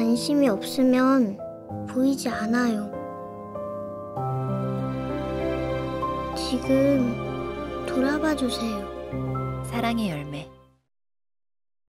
관심이 없으면 보이지 않아요. 지금 돌아봐 주세요. 사랑의 열매.